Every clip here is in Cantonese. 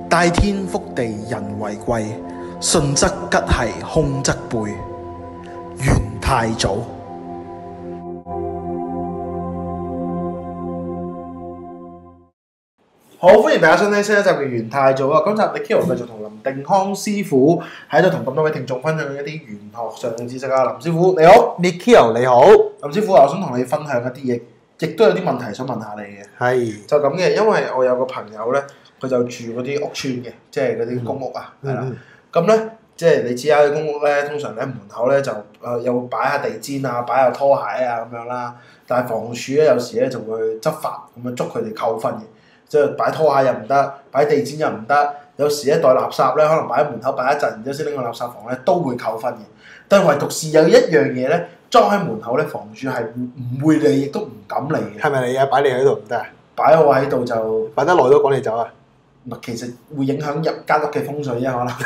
大天覆地人為貴，順則吉係，凶則背。元太祖。好，歡迎大家收聽新一集嘅元太祖啊！今集你 Kilo 繼續同林定康師傅喺度同咁多位聽眾分享一啲玄學上嘅知識啊！林師傅你好 ，Nikhil 你好， 林師傅我想同你分享一啲嘢，亦都有啲問題想問下你嘅。 係就咁嘅，因為我有個朋友咧，佢就住嗰啲屋邨嘅，即係嗰啲公屋啊，係啦。咁咧，即係你知啦，啲公屋咧，通常咧門口咧就有擺下地氈啊，擺下拖鞋啊咁樣啦。但係房署咧有時咧就會執法咁樣捉佢哋扣分嘅。即係擺拖鞋又唔得，擺地氈又唔得，有時一袋垃圾咧，可能擺喺門口擺一陣，然之後先拎個垃圾房咧，都會扣分嘅。但係唯獨是有一樣嘢咧，裝喺門口咧，房主係唔會理，亦都唔敢理嘅。 係咪你啊？擺你喺度唔得啊？ 擺我喺度就擺得耐都趕你走啊！ 唔係，其實會影響入間屋嘅風水啫，可能。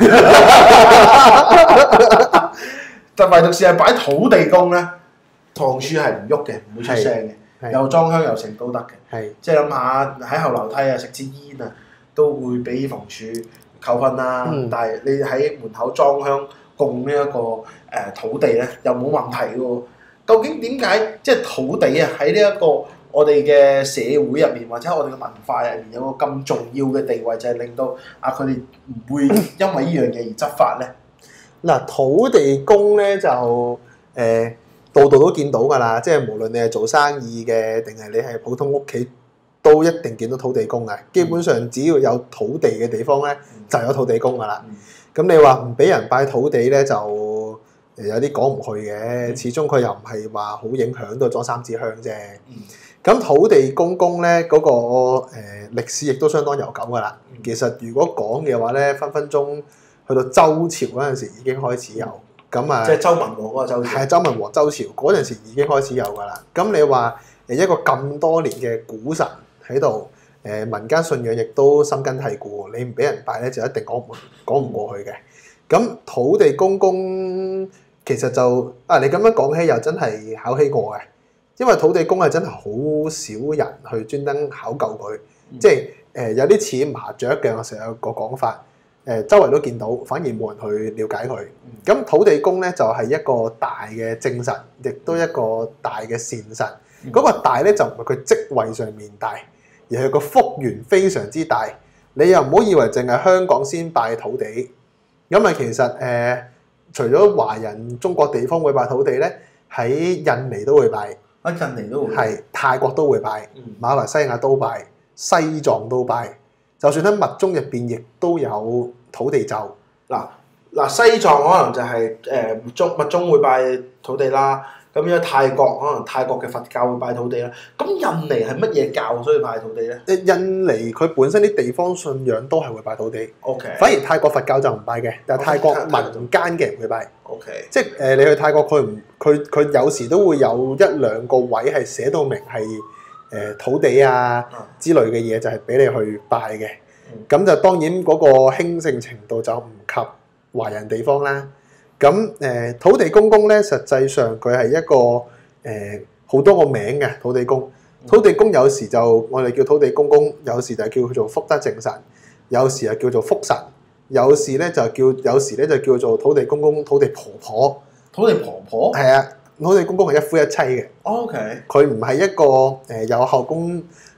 但唯獨是係擺土地公咧，房主係唔喐嘅，唔會出聲嘅。又裝香又成都得嘅，即係諗下喺後樓梯啊食支煙啊，都會俾房署扣分啦。但係你喺門口裝香供呢一個土地咧，又冇問題嘅喎。究竟點解即係土地啊喺呢一個我哋嘅社會入面，或者我哋嘅文化入面有個咁重要嘅地位，就係令到佢哋唔會因為呢樣嘢而執法咧？ 嗱，土地公咧就度度都見到㗎啦，即係無論你係做生意嘅，定係你係普通屋企，都一定見到土地公嘅。基本上只要有土地嘅地方咧，就有土地公㗎啦。咁你話唔俾人拜土地咧，就有啲講唔去嘅。始終佢又唔係話好影響到裝3支香啫。咁土地公公咧嗰個歷史亦都相當悠久㗎啦。其實如果講嘅話咧，分分鐘去到周朝嗰陣時已經開始有。咁啊， 即係周文王嗰個周朝。 係周文王周朝嗰陣時已經開始有㗎啦。咁你話一個咁多年嘅古神喺度，民間信仰亦都深根蒂固。你唔俾人拜咧，就一定講唔過去嘅。咁土地公公其實就你咁樣講起又真係考起我嘅，因為土地公係真係好少人去專登考究佢，即係有啲似麻雀嘅。我成日有個講法。周圍都見到，反而冇人去了解佢。咁土地公咧就係一個大嘅正神，亦都一個大嘅善神。嗰個大咧就唔係佢職位上面大，而係個福緣非常之大。你又唔好以為淨係香港先拜土地，因為其實除咗華人中國地方會拜土地咧，喺印尼都會拜， 喺印尼都會， 係泰國都會拜，馬來西亞都拜，西藏都拜。就算喺密宗入邊，亦都有土地咒。 嗱，西藏可能就係密宗會拜土地啦。咁樣泰國可能泰國嘅佛教會拜土地啦。咁印尼係乜嘢教所以拜土地咧？ 印尼佢本身啲地方信仰都係會拜土地。 OK。反而泰國佛教就唔拜嘅，但係泰國民間嘅人會拜。 OK。 即係你去泰國，佢有時都會有一兩個位係寫到明係。土地啊之類嘅嘢就係俾你去拜嘅，咁就當然嗰個興盛程度就唔及華人地方啦。咁土地公公咧，實際上佢係一個好多個名嘅土地公。土地公有時就我哋叫土地公公，有時就叫佢做福德正神，有時係叫做福神，有時咧就叫做土地公公、土地婆婆。 土地婆婆係啊。土地公公係一夫一妻嘅。 OK。 佢唔係一個有後宮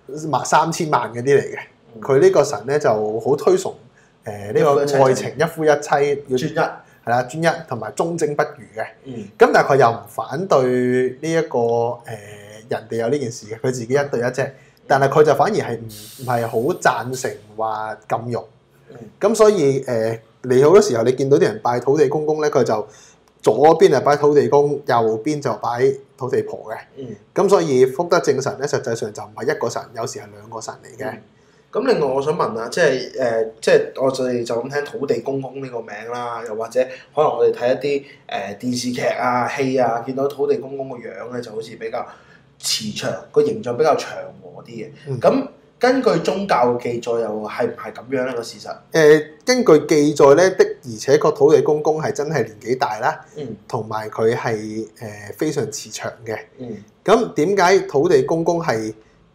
3000萬嗰啲嚟嘅。佢呢個神咧就好推崇呢個愛情一夫一妻，要專一係啦，專一同埋忠貞不渝嘅。咁但係佢又唔反對呢一個人哋有呢件事嘅，佢自己一對一啫。但係佢就反而係唔係好贊成話禁欲。咁所以你好多時候你見到啲人拜土地公公咧，佢就左邊係擺土地公，右邊就擺土地婆嘅。咁所以福德正神咧，實際上就唔係一個神，有時係兩個神嚟嘅。 咁另外我想問啊，即係我哋就咁聽土地公公呢個名啦，又或者可能我哋睇一啲電視劇啊、戲啊，見到土地公公個樣咧，就好似比較慈祥，個形象比較祥和啲嘅。咁根據宗教嘅記載，又係唔係咁樣呢個事實？ 根據記載咧，的而且確土地公公係真係年紀大啦，同埋佢係非常慈祥嘅。咁點解土地公公係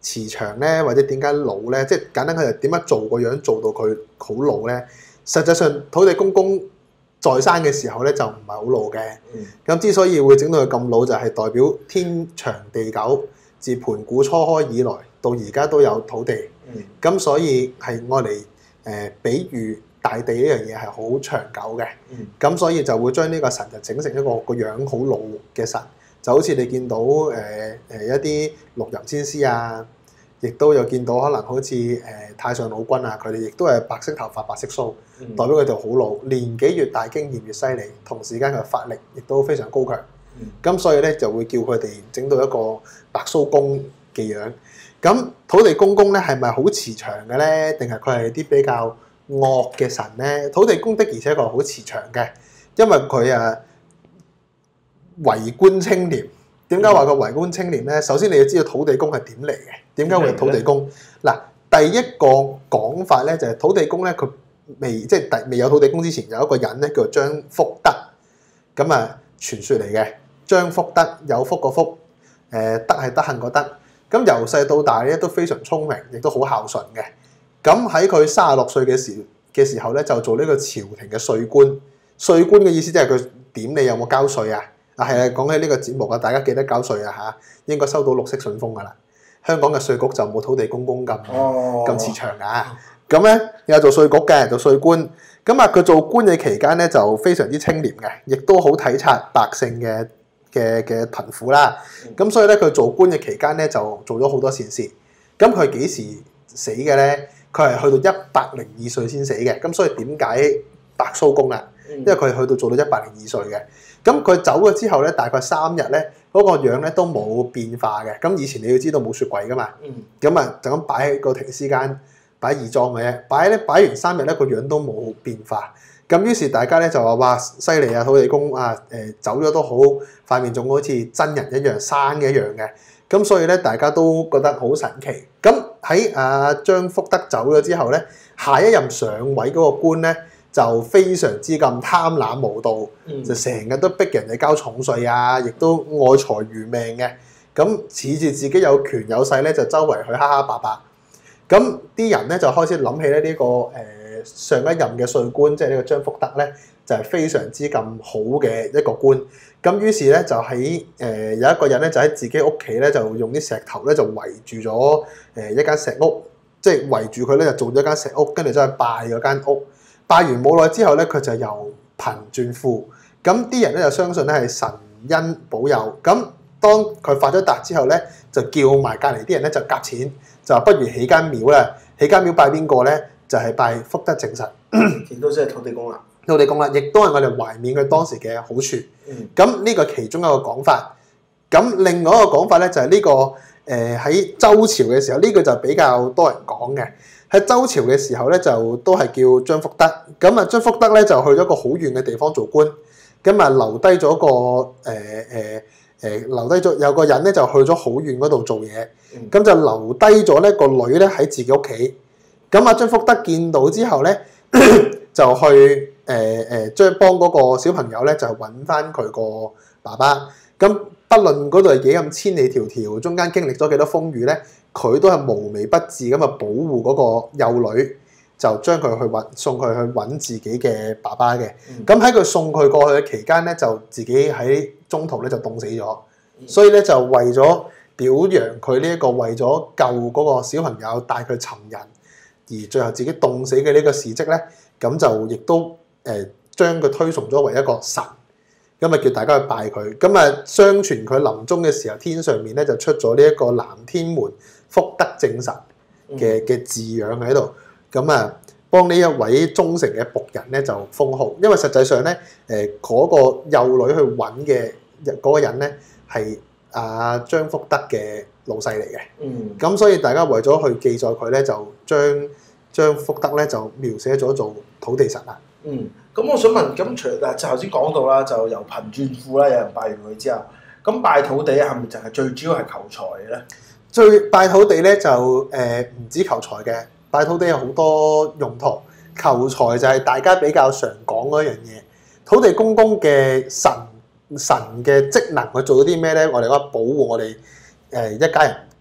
慈祥咧，或者點解老咧？即係簡單佢就點樣做個樣做到佢好老咧？實際上土地公公在生嘅時候咧就唔係好老嘅。咁之所以會整到佢咁老，就係代表天長地久，自盤古初開以來到而家都有土地。咁所以係愛嚟比喻大地呢樣嘢係好長久嘅。咁所以就會將呢個神就整成一個樣好老嘅神。就好似你見到一啲六壬先師啊，亦都有見到可能好似太上老君啊，佢哋亦都係白色頭髮、白色鬚，代表佢哋好老，年紀越大經驗越犀利，同時間佢法力亦都非常高強。咁所以咧就會叫佢哋整到一個白鬚公嘅樣。咁土地公公咧係咪好慈祥嘅咧？定係佢係啲比較惡嘅神咧？土地公的而且確好慈祥嘅，因為佢為官清廉。點解話佢為官清廉咧？首先你要知道土地公係點嚟嘅，點解會係土地公？嗱，第一個講法咧就係土地公咧，佢未有土地公之前，有一個人咧叫做張福德，咁傳說嚟嘅。張福德有福個福，德係德行個德。咁由細到大咧都非常聰明，亦都好孝順嘅。咁喺佢36歲嘅時候咧，就做呢個朝廷嘅稅官。稅官嘅意思即係佢點你有冇交稅啊？係啊，講起呢個節目啊，大家記得交稅啊嚇，應該收到綠色信封噶啦。香港嘅稅局就冇土地公公咁慈祥噶。咁咧有做稅局嘅，做稅官。咁佢做官嘅期間咧就非常之清廉嘅，亦都好體察百姓嘅貧苦啦。咁所以咧佢做官嘅期間咧就做咗好多善事。咁佢幾時死嘅咧？佢係去到102歲先死嘅。咁所以點解白鬚公啦？因為佢去到做到102歲嘅。咁佢走咗之後咧，大概3日咧，嗰個樣咧都冇變化嘅。咁以前你要知道冇雪櫃噶嘛，咁就咁擺喺個停屍間，擺義莊嘅啫。擺完3日咧，個樣都冇變化。咁於是大家咧就話：哇，犀利啊！土地公走咗都好，塊面仲好似真人一樣生嘅一樣嘅。咁所以咧，大家都覺得好神奇。咁喺張福德走咗之後咧，下一任上位嗰個官咧，就非常之咁貪婪無道，就成日都逼人哋交重稅啊，亦都愛財如命嘅。咁恃住自己有權有勢咧，就周圍去蝦蝦霸霸。咁啲人咧就開始諗起咧呢個上一任嘅稅官，即係呢個張福德咧，就係非常之咁好嘅一個官。咁於是咧就喺有一個人咧就喺自己屋企咧就用啲石頭咧就圍住咗一間石屋，即係圍住佢咧就做咗間石屋，跟住就去拜嗰間屋。拜完冇耐之後咧，佢就由貧轉富。咁啲人咧就相信咧係神恩保佑。咁當佢發咗達之後咧，就叫埋隔離啲人咧就夾錢，就話不如起間廟啦。起間廟拜邊個咧？就係拜福德正神， 亦都即係土地公啦。 土地公啦，亦都係我哋懷緬佢當時嘅好處。咁呢個其中一個講法。咁另外一個講法咧就係呢個喺周朝嘅時候，呢個就比較多人講嘅。喺周朝嘅時候咧，就都係叫張福德。咁張福德咧就去咗個好遠嘅地方做官。咁留低咗個留低咗有個人咧就去咗好遠嗰度做嘢。咁就留低咗咧個女咧喺自己屋企。咁張福德見到之後咧，就去將幫嗰個小朋友咧就揾翻佢個爸爸。咁不論嗰度係幾咁千里迢迢，中間經歷咗幾多風雨咧，佢都係無微不至咁保護嗰個幼女，就將佢去送佢去揾自己嘅爸爸嘅。咁喺佢送佢過去嘅期間咧，就自己喺中途咧就凍死咗。所以咧就為咗表揚佢呢一個為咗救嗰個小朋友帶佢尋人，而最後自己凍死嘅呢個事蹟咧，咁就亦都將佢推崇咗為一個神。咁叫大家去拜佢。咁相傳佢臨終嘅時候，天上面咧就出咗呢一個南天門福德正神嘅字樣喺度。咁幫呢一位忠誠嘅僕人咧就封號。因為實際上咧，嗰個幼女去揾嘅嗰個人咧係張福德嘅老細嚟嘅。咁所以大家為咗去記載佢咧，就將張福德咧就描寫咗做土地神啦。 咁我想問，咁除嗱頭先講到啦，就由貧轉富啦，有人拜完佢之後，咁拜土地係咪就係最主要係求財嘅咧？ 拜土地咧就唔止求財嘅，拜土地有好多用途。求財就係大家比較常講嗰樣嘢。土地公公嘅神嘅職能，佢做到啲咩咧？我哋講保護我哋一家人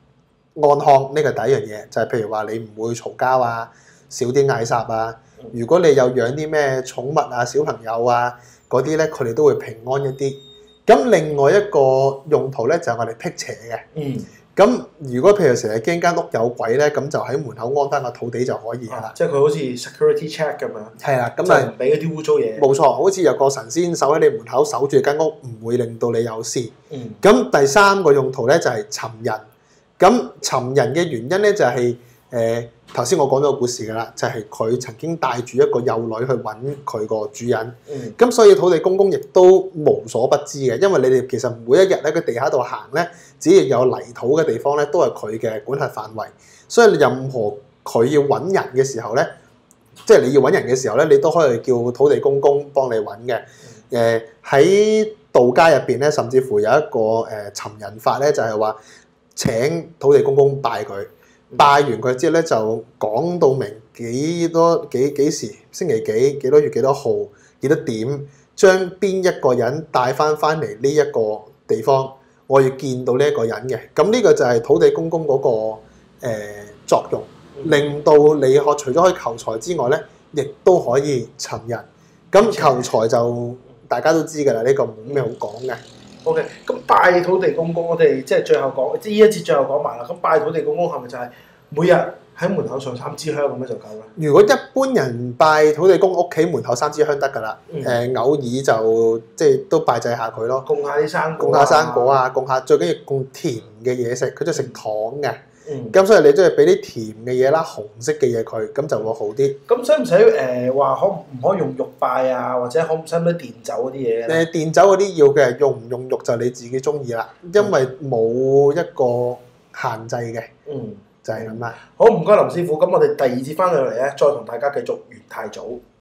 安康，呢個第一樣嘢，就係譬如話你唔會嘈交啊，少啲嗌霎啊。如果你有養啲咩寵物啊、小朋友啊嗰啲咧，佢哋都會平安一啲。咁另外一個用途咧就係我哋辟邪嘅。咁如果譬如成日驚間屋有鬼咧，咁就喺門口安翻個土地就可以啦。 即係佢好似 security check 咁樣。 係啦，咁啊唔俾嗰啲污糟嘢。 冇錯，好似有個神仙守喺你門口守住間屋，唔會令到你有事。咁第三個用途咧就係尋人。咁尋人嘅原因咧就係頭先我講咗個故事㗎啦，就係佢曾經帶住一個幼女去揾佢個主人。咁所以土地公公亦都無所不知嘅，因為你哋其實每一日喺個地下度行咧，只要有泥土嘅地方咧，都係佢嘅管轄範圍。所以任何佢要揾人嘅時候咧，即係你要揾人嘅時候咧，你都可以叫土地公公幫你揾嘅。喺道家入邊咧，甚至乎有一個尋人法咧，就係話請土地公公拜佢。拜完佢之後咧，就講到明幾時星期幾多月幾多號幾多點，將邊一個人帶翻嚟呢一個地方，我要見到呢一個人嘅。咁呢個就係土地公公嗰個作用，令到你除咗可以求財之外咧，亦都可以尋人。咁求財就大家都知㗎啦，呢個冇咩好講嘅。 OK， 咁拜土地公公，我哋即係最後講，即係呢一節最後講埋啦。咁拜土地公公係咪就係每日喺門口上3支香咁樣就夠啦？如果一般人拜土地公，屋企門口3支香得㗎啦。偶爾就即係都拜祭下佢咯。 供下啲生果。 供下生果啊，供下最緊要供甜嘅嘢食，佢中意食糖嘅。咁所以你都係俾啲甜嘅嘢啦，紅色嘅嘢佢，咁就會好啲。 咁使唔使話可唔可以用玉拜啊？或者使唔使奠酒嗰啲嘢咧？ 奠酒嗰啲要嘅，用唔用玉就你自己中意啦，因為冇一個限制嘅。就係咁啦。 好，唔該林師傅。咁我哋第2節翻到嚟咧，再同大家繼續元太祖。